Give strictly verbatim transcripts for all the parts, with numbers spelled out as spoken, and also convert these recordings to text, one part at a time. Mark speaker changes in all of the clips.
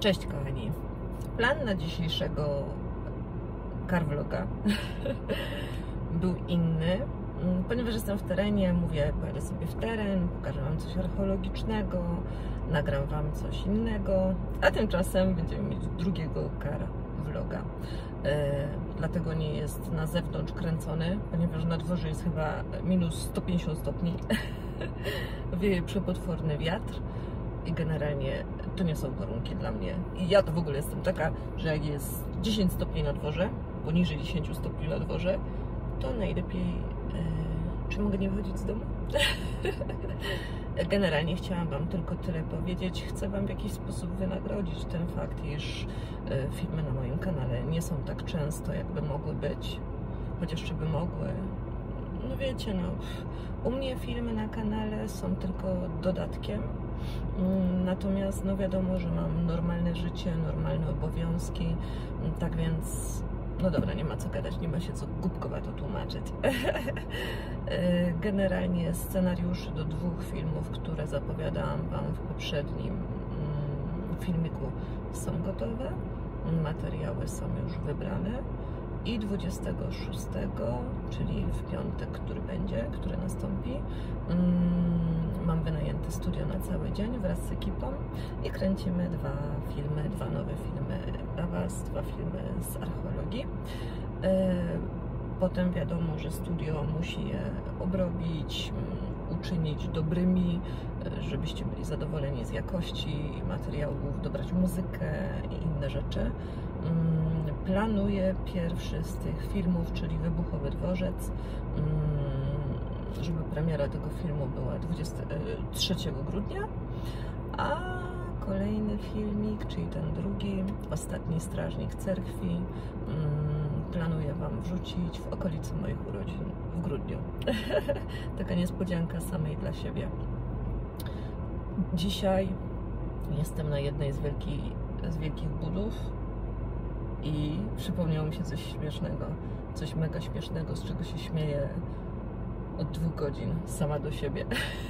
Speaker 1: Cześć kochani. Plan na dzisiejszego car vloga był inny, ponieważ jestem w terenie, mówię, pojadę sobie w teren, pokażę wam coś archeologicznego, nagram wam coś innego, a tymczasem będziemy mieć drugiego car vloga. E, dlatego nie jest na zewnątrz kręcony, ponieważ na dworze jest chyba minus sto pięćdziesiąt stopni. Wieje przepotworny wiatr i generalnie to nie są warunki dla mnie. I ja to w ogóle jestem taka, że jak jest dziesięć stopni na dworze, poniżej dziesięć stopni na dworze, to najlepiej... E, czy mogę nie wychodzić z domu? Generalnie chciałam wam tylko tyle powiedzieć. Chcę wam w jakiś sposób wynagrodzić ten fakt, iż e, filmy na moim kanale nie są tak często, jakby mogły być. Chociaż czy by mogły. No wiecie, no, u mnie filmy na kanale są tylko dodatkiem, natomiast no wiadomo, że mam normalne życie, normalne obowiązki, tak więc no dobra, nie ma co gadać, nie ma się co głupkowato tłumaczyć. Generalnie scenariusze do dwóch filmów, które zapowiadałam wam w poprzednim filmiku, są gotowe, materiały są już wybrane. I dwudziestego szóstego, czyli w piątek, który będzie, który nastąpi, mm, mam wynajęte studio na cały dzień wraz z ekipą i kręcimy dwa filmy, dwa nowe filmy dla was, dwa filmy z archeologii. E, potem wiadomo, że studio musi je obrobić, uczynić dobrymi, żebyście byli zadowoleni z jakości materiałów, dobrać muzykę i inne rzeczy. Planuję pierwszy z tych filmów, czyli Wybuchowy Dworzec, żeby premiera tego filmu była dwudziestego trzeciego grudnia, a kolejny filmik, czyli ten drugi, Ostatni Strażnik Cerkwi, planuję wam wrzucić w okolicy moich urodzin w grudniu. Taka niespodzianka samej dla siebie. Dzisiaj jestem na jednej z, wielki, z wielkich budów i przypomniało mi się coś śmiesznego, coś mega śmiesznego, z czego się śmieję od dwóch godzin sama do siebie.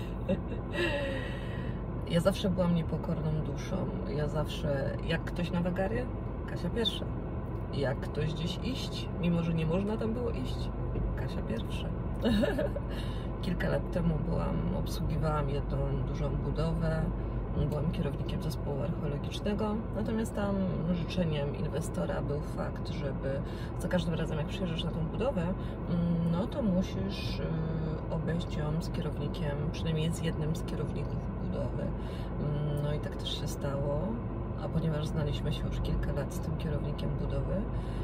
Speaker 1: Ja zawsze byłam niepokorną duszą. Ja zawsze, jak ktoś na wagary, Kasia pierwsza. Jak ktoś gdzieś iść, mimo że nie można tam było iść, Kasia pierwsza. Kilka lat temu byłam, obsługiwałam jedną dużą budowę, byłam kierownikiem zespołu archeologicznego, natomiast tam życzeniem inwestora był fakt, żeby za każdym razem jak przyjeżdżasz na tą budowę, no to musisz obejść ją z kierownikiem, przynajmniej z jednym z kierowników budowy. No i tak też się stało, a ponieważ znaliśmy się już kilka lat z tym kierownikiem budowy,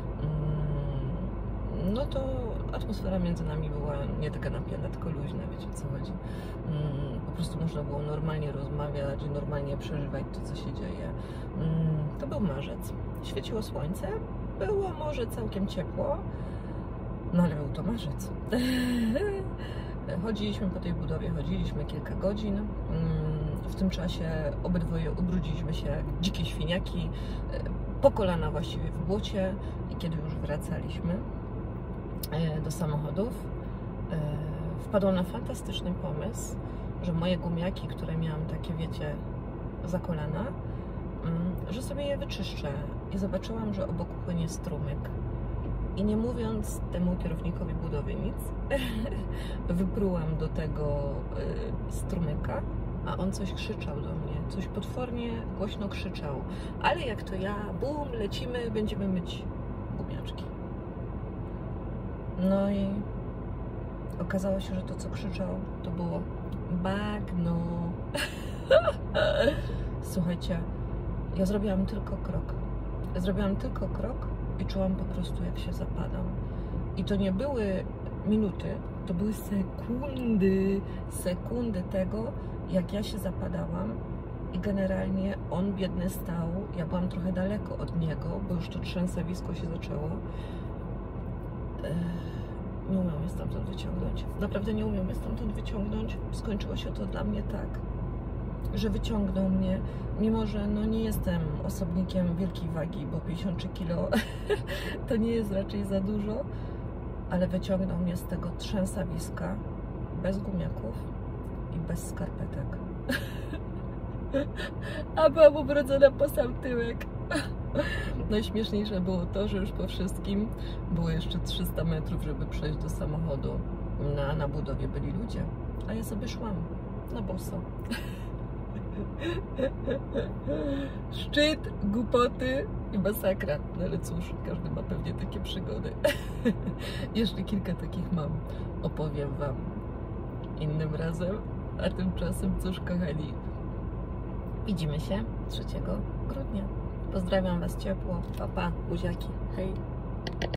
Speaker 1: no to atmosfera między nami była nie taka napięta, tylko luźna, wiecie o co chodzi. Po prostu można było normalnie rozmawiać, normalnie przeżywać to, co się dzieje. To był marzec, świeciło słońce, było może całkiem ciepło, no ale był to marzec. Chodziliśmy po tej budowie, chodziliśmy kilka godzin. W tym czasie obydwoje ubrudziliśmy się jak dzikie świniaki, po kolana właściwie w błocie, i kiedy już wracaliśmy do samochodów, wpadłam na fantastyczny pomysł, że moje gumiaki, które miałam takie, wiecie, za kolana, że sobie je wyczyszczę, i zobaczyłam, że obok płynie strumyk. I nie mówiąc temu kierownikowi budowy nic, wyprułam do tego strumyka, a on coś krzyczał do mnie, coś potwornie głośno krzyczał, ale jak to ja, bum, lecimy, będziemy myć gumiaczki. No i okazało się, że to, co krzyczał, to było bagno. Słuchajcie, ja zrobiłam tylko krok. Ja zrobiłam tylko krok i czułam po prostu, jak się zapadam. I to nie były minuty, to były sekundy, sekundy tego, jak ja się zapadałam, i generalnie on biedny stał, ja byłam trochę daleko od niego, bo już to trzęsawisko się zaczęło. Nie umiem mnie stamtąd wyciągnąć. Naprawdę nie umiem mnie stamtąd wyciągnąć. Skończyło się to dla mnie tak, że wyciągnął mnie, mimo że no nie jestem osobnikiem wielkiej wagi, bo pięćdziesiąt trzy kilo to nie jest raczej za dużo, ale wyciągnął mnie z tego trzęsawiska bez gumiaków i bez skarpetek. a byłam ubrodzona po sam tyłek. Najśmieszniejsze było to, że już po wszystkim było jeszcze trzysta metrów, żeby przejść do samochodu. Na, na budowie byli ludzie, a ja sobie szłam na boso. Szczyt, głupoty i masakra. No ale cóż, każdy ma pewnie takie przygody. Jeszcze kilka takich mam. Opowiem Wam innym razem. A tymczasem cóż, kochani, widzimy się trzeciego grudnia. Pozdrawiam Was ciepło. Pa, pa, buziaki. Hej.